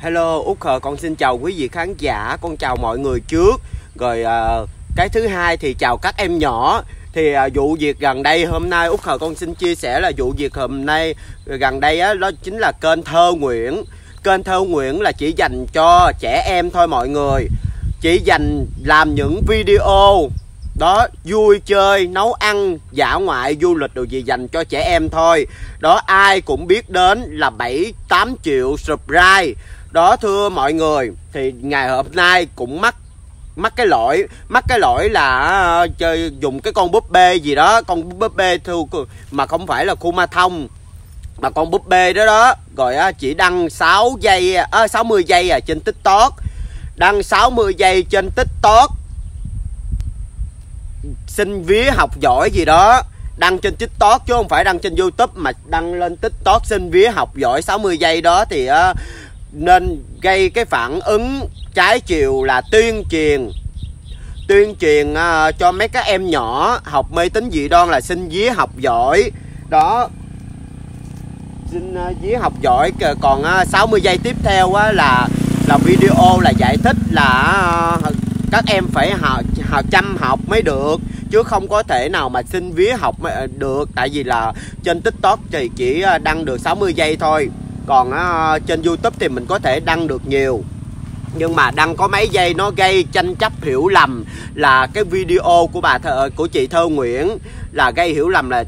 Hello, Út Khờ con xin chào quý vị khán giả, con chào mọi người trước. Rồi cái thứ hai thì chào các em nhỏ. Thì vụ việc gần đây hôm nay Út Khờ con xin chia sẻ là vụ việc hôm nay gần đây á, đó chính là kênh Thơ Nguyễn. Kênh Thơ Nguyễn là chỉ dành cho trẻ em thôi mọi người. Chỉ dành làm những video đó vui chơi, nấu ăn, dã ngoại, du lịch đồ gì dành cho trẻ em thôi. Đó ai cũng biết đến là 7-8 triệu subscribe. Đó thưa mọi người, thì ngày hôm nay cũng mắc cái lỗi là chơi dùng cái con búp bê gì đó, con búp bê mà không phải là Kuma Thông mà con búp bê đó rồi chỉ đăng 60 giây trên TikTok. Đăng 60 giây trên TikTok, xin vía học giỏi gì đó, đăng trên TikTok chứ không phải đăng trên YouTube, mà đăng lên TikTok xin vía học giỏi 60 giây đó thì nên gây cái phản ứng trái chiều là tuyên truyền cho mấy các em nhỏ học mê tín dị đoan là xin vía học giỏi đó, xin vía học giỏi. Còn 60 giây tiếp theo là video là giải thích là các em phải chăm học mới được, chứ không có thể nào mà xin vía học được, tại vì là trên TikTok thì chỉ đăng được 60 giây thôi. Còn trên YouTube thì mình có thể đăng được nhiều, nhưng mà đăng có mấy giây nó gây tranh chấp hiểu lầm là cái video của chị Thơ Nguyễn là gây hiểu lầm là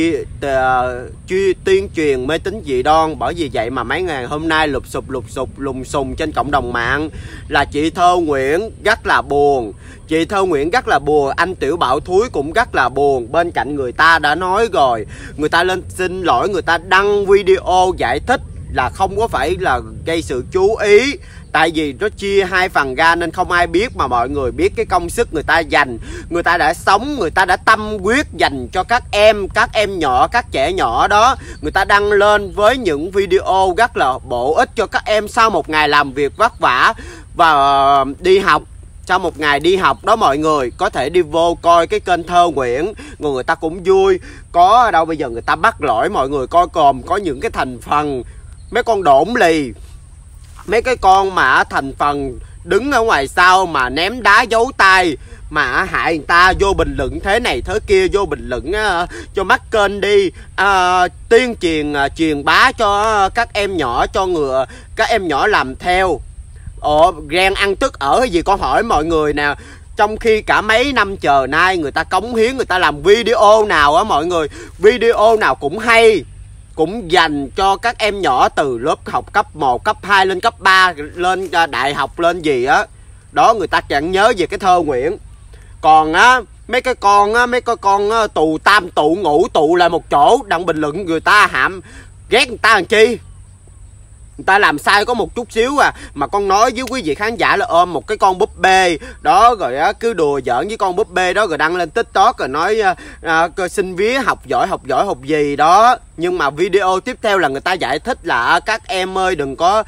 tuyên truyền mê tín dị đoan. Bởi vì vậy mà mấy ngày hôm nay lùng xùm trên cộng đồng mạng là chị Thơ Nguyễn rất là buồn. Chị Thơ Nguyễn rất là buồn, anh Tiểu Bảo Thúi cũng rất là buồn. Bên cạnh người ta đã nói rồi, người ta lên xin lỗi, người ta đăng video giải thích là không có phải là gây sự chú ý, tại vì nó chia hai phần ra nên không ai biết, mà mọi người biết cái công sức người ta dành, người ta đã sống, người ta đã tâm huyết dành cho các em nhỏ, các trẻ nhỏ đó. Người ta đăng lên với những video rất là bổ ích cho các em sau một ngày làm việc vất vả và đi học. Sau một ngày đi học đó mọi người có thể đi vô coi cái kênh Thơ Nguyễn, người ta cũng vui. Có đâu bây giờ người ta bắt lỗi mọi người coi, còn có những cái thành phần mấy con đổn lì, mấy cái con mà thành phần đứng ở ngoài sau mà ném đá giấu tay mà hại người ta, vô bình luận thế này thế kia, vô bình luận cho mắc kênh đi, tuyên truyền bá cho các em nhỏ, các em nhỏ làm theo. Ghen ăn tức ở hay gì con hỏi mọi người nè. Trong khi cả mấy năm chờ nay người ta cống hiến, người ta làm video nào á mọi người, video nào cũng hay, cũng dành cho các em nhỏ từ lớp học cấp 1, cấp 2 lên cấp 3, lên đại học lên gì á. Đó người ta chẳng nhớ về cái Thơ Nguyễn. Còn mấy cái con tù tam tụ ngủ tụ lại một chỗ, đăng bình luận người ta ghét người ta làm chi. Người ta làm sai có một chút xíu mà con nói với quý vị khán giả là ôm một cái con búp bê đó rồi cứ đùa giỡn với con búp bê đó rồi đăng lên TikTok rồi nói xin vía học giỏi học gì đó. Nhưng mà video tiếp theo là người ta giải thích là các em ơi đừng có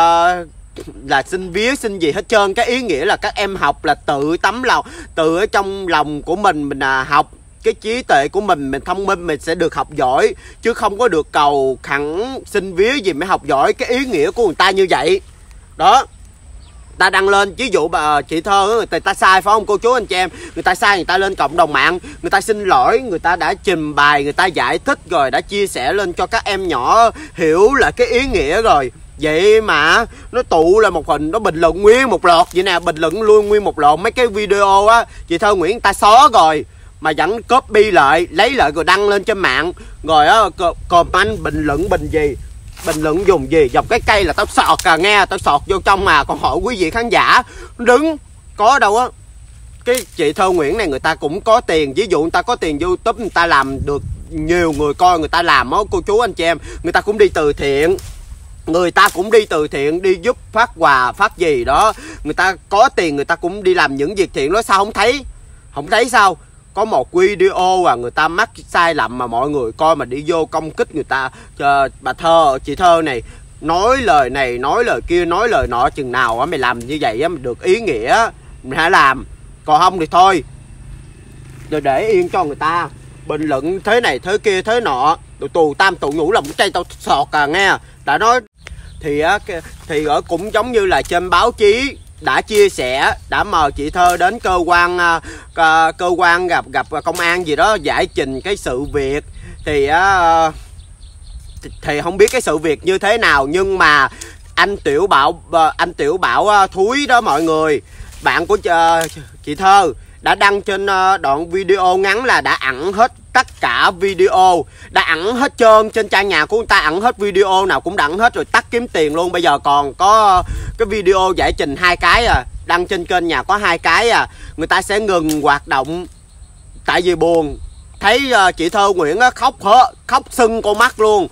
là xin vía xin gì hết trơn. Cái ý nghĩa là các em học là tự tấm lòng, tự ở trong lòng của mình học, cái trí tuệ của mình thông minh, mình sẽ được học giỏi, chứ không có được cầu khẳng xin vía gì mới học giỏi. Cái ý nghĩa của người ta như vậy đó. Ta đăng lên, ví dụ bà chị Thơ người ta sai phải không cô chú anh chị em, người ta sai, người ta lên cộng đồng mạng, người ta xin lỗi, người ta đã trình bày, người ta giải thích rồi đã chia sẻ lên cho các em nhỏ hiểu là cái ý nghĩa rồi. Vậy mà nó tụ là một hình, nó bình luận nguyên một loạt vậy nè, bình luận luôn nguyên một loạt mấy cái video á. Chị Thơ Nguyễn ta xóa rồi mà vẫn copy lại, lấy lại rồi đăng lên trên mạng. Rồi comment bình luận dùng gì, dòng cái cây là tao sọt nghe, tao sọt vô trong mà. Còn hỏi quý vị khán giả đứng có đâu á. Cái chị Thơ Nguyễn này người ta cũng có tiền, ví dụ người ta có tiền YouTube, người ta làm được nhiều người coi, người ta làm á cô chú anh chị em, người ta cũng đi từ thiện. Người ta cũng đi từ thiện, đi giúp phát quà phát gì đó, người ta có tiền người ta cũng đi làm những việc thiện đó. Sao không thấy sao? Có một video người ta mắc sai lầm mà mọi người coi mà đi vô công kích người ta. Bà chị Thơ này nói lời này nói lời kia, nói lời nọ, chừng nào mày làm như vậy mày được ý nghĩa mày hãy làm, còn không thì thôi, rồi để yên cho người ta bình luận thế này thế kia thế nọ, tù tam tụ ngủ là một cây tao sọt nghe. Đã nói thì ở cũng giống như là trên báo chí đã chia sẻ, đã mời chị Thơ đến cơ quan gặp công an gì đó giải trình cái sự việc. Thì không biết cái sự việc như thế nào, nhưng mà anh Tiểu Bảo Thúi đó mọi người, bạn của chị Thơ đã đăng trên đoạn video ngắn là đã ẩn hết tất cả video, đã ẩn hết trơn trên trang nhà của người ta, ẩn hết video nào cũng ẩn hết rồi, tắt kiếm tiền luôn. Bây giờ còn có cái video giải trình 2 cái đăng trên kênh nhà có 2 cái người ta sẽ ngừng hoạt động tại vì buồn. Thấy chị Thơ Nguyễn khóc sưng con mắt luôn,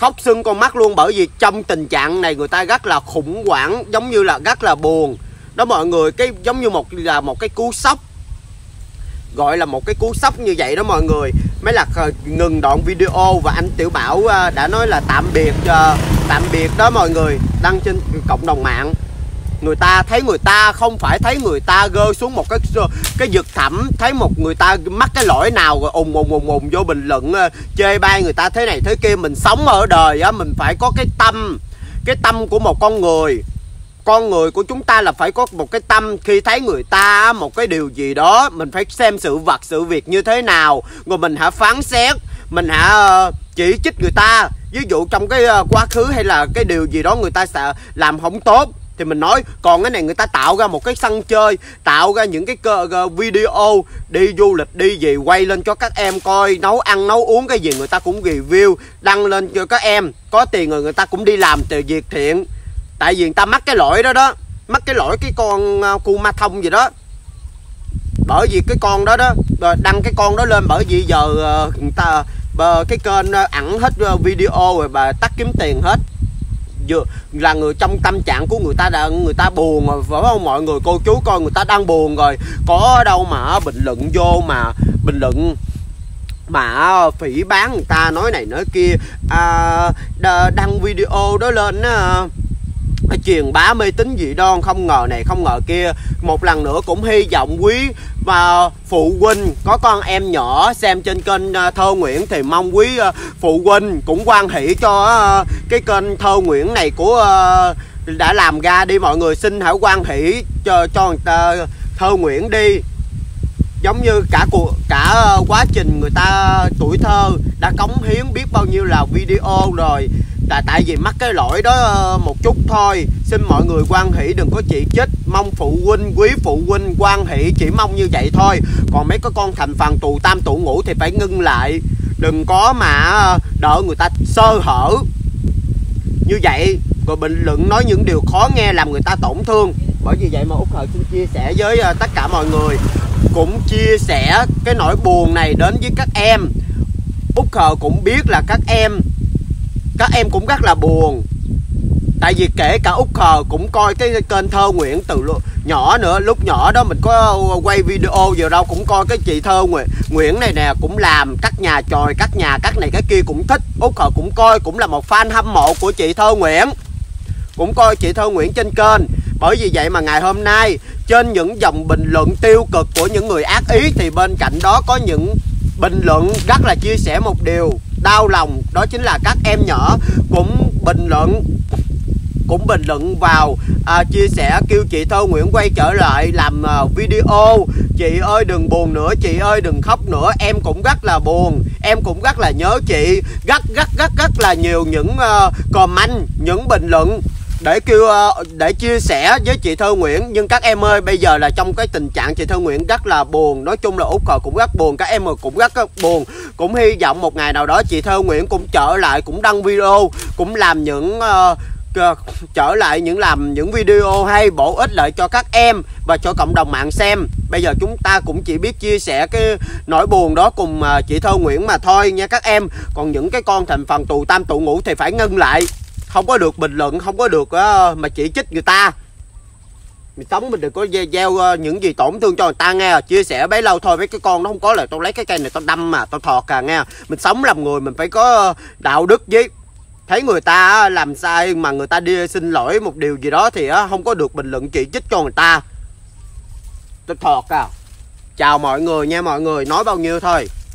bởi vì trong tình trạng này người ta rất là khủng hoảng, giống như là rất là buồn đó mọi người. Cái giống như một cái cú sốc, gọi là một cái cú sốc như vậy đó mọi người. Mới là ngừng đoạn video và anh Tiểu Bảo đã nói là tạm biệt đó mọi người, đăng trên cộng đồng mạng. Người ta không phải thấy người ta rơi xuống một cái vực thẳm, thấy một người ta mắc cái lỗi nào rồi ùng vô bình luận chê bai người ta thế này thế kia. Mình sống ở đời á, mình phải có cái tâm của một con người. Con người của chúng ta là phải có một cái tâm, khi thấy người ta một cái điều gì đó, mình phải xem sự việc như thế nào, rồi mình hãy phán xét, mình hãy chỉ trích người ta. Ví dụ trong cái quá khứ hay là cái điều gì đó người ta sẽ làm không tốt thì mình nói. Còn cái này người ta tạo ra một cái sân chơi, tạo ra những cái video đi du lịch đi gì, quay lên cho các em coi, nấu ăn nấu uống cái gì người ta cũng review đăng lên cho các em. Có tiền rồi người ta cũng đi làm từ việc thiện. Tại vì người ta mắc cái lỗi đó, mắc cái lỗi cái con cu ma thông gì đó. Bởi vì cái con đó đăng cái con đó lên, bởi vì giờ người ta cái kênh ẩn hết video rồi bà tắt kiếm tiền hết. Vừa là người trong tâm trạng của người ta buồn rồi, phải không mọi người? Cô chú coi người ta đang buồn rồi, có đâu mà bình luận vô mà bình luận mà phỉ báng người ta, nói này nói kia, đăng video đó lên truyền bá mê tín dị đoan, không ngờ này không ngờ kia. Một lần nữa cũng hy vọng quý phụ huynh có con em nhỏ xem trên kênh Thơ Nguyễn thì mong quý phụ huynh cũng hoan hỷ cho cái kênh Thơ Nguyễn này của đã làm ra đi mọi người. Xin hãy hoan hỷ cho người ta Thơ Nguyễn đi. Giống như cả quá trình người ta tuổi thơ đã cống hiến biết bao nhiêu là video rồi. Tại vì mắc cái lỗi đó một chút thôi, xin mọi người hoan hỷ đừng có chỉ trích. Mong phụ huynh, quý phụ huynh hoan hỷ, chỉ mong như vậy thôi. Còn mấy cái con thành phần tù tam tụ ngũ thì phải ngưng lại, đừng có mà đợi người ta sơ hở như vậy rồi bình luận nói những điều khó nghe làm người ta tổn thương. Bởi vì vậy mà Út Khờ xin chia sẻ với tất cả mọi người, cũng chia sẻ cái nỗi buồn này đến với các em. Út Khờ cũng biết là các em cũng rất là buồn. Tại vì kể cả Út Khờ cũng coi cái kênh Thơ Nguyễn từ nhỏ nữa. Lúc nhỏ đó mình có quay video giờ đâu cũng coi cái chị Thơ Nguyễn này nè, cũng làm cắt nhà chòi, cắt nhà, cắt này cái kia cũng thích. Út Khờ cũng coi, cũng là một fan hâm mộ của chị Thơ Nguyễn, cũng coi chị Thơ Nguyễn trên kênh. Bởi vì vậy mà ngày hôm nay trên những dòng bình luận tiêu cực của những người ác ý thì bên cạnh đó có những bình luận rất là chia sẻ một điều đau lòng, đó chính là các em nhỏ cũng bình luận vào chia sẻ kêu chị Thơ Nguyễn quay trở lại làm video. Chị ơi đừng buồn nữa, chị ơi đừng khóc nữa, em cũng rất là buồn, em cũng rất là nhớ chị. Rất là nhiều những comment, những bình luận để chia sẻ với chị Thơ Nguyễn. Nhưng các em ơi, bây giờ là trong cái tình trạng chị Thơ Nguyễn rất là buồn. Nói chung là Út Khờ cũng rất buồn, các em cũng rất buồn. Cũng hy vọng một ngày nào đó chị Thơ Nguyễn cũng trở lại, cũng đăng video, cũng làm những làm những video hay bổ ích lại cho các em và cho cộng đồng mạng xem. Bây giờ chúng ta cũng chỉ biết chia sẻ cái nỗi buồn đó cùng chị Thơ Nguyễn mà thôi nha các em. Còn những cái con thành phần tù tam tụ ngũ thì phải ngưng lại, không có được bình luận, không có được mà chỉ trích người ta. Mình sống mình đừng có gieo những gì tổn thương cho người ta nghe. Chia sẻ bấy lâu thôi, với cái con nó không có là tao lấy cái cây này tao đâm mà tao thọt nghe. Mình sống làm người mình phải có đạo đức, với thấy người ta làm sai mà người ta đi xin lỗi một điều gì đó thì không có được bình luận chỉ trích cho người ta. Tao thọt à. Chào mọi người nha mọi người, nói bao nhiêu thôi.